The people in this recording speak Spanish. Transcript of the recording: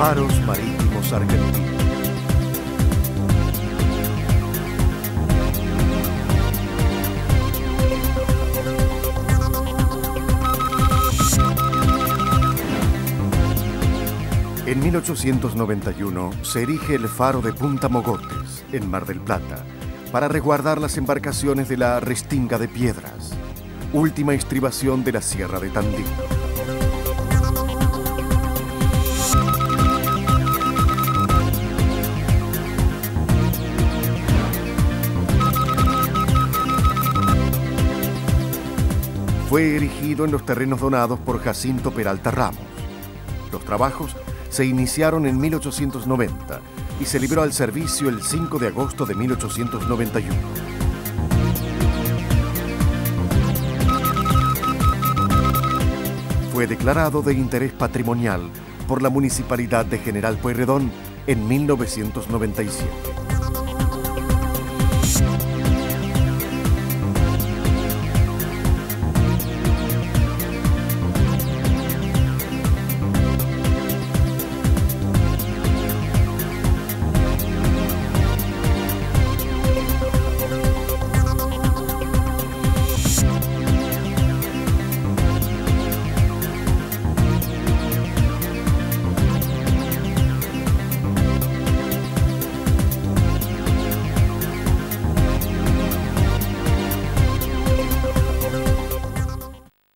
Faros Marítimos Argentinos. En 1891 se erige el faro de Punta Mogotes, en Mar del Plata, para resguardar las embarcaciones de la Restinga de Piedras, última estribación de la Sierra de Tandil. Fue erigido en los terrenos donados por Jacinto Peralta Ramos. Los trabajos se iniciaron en 1890 y se libró al servicio el 5 de agosto de 1891. Fue declarado de interés patrimonial por la Municipalidad de General Pueyrredón en 1997.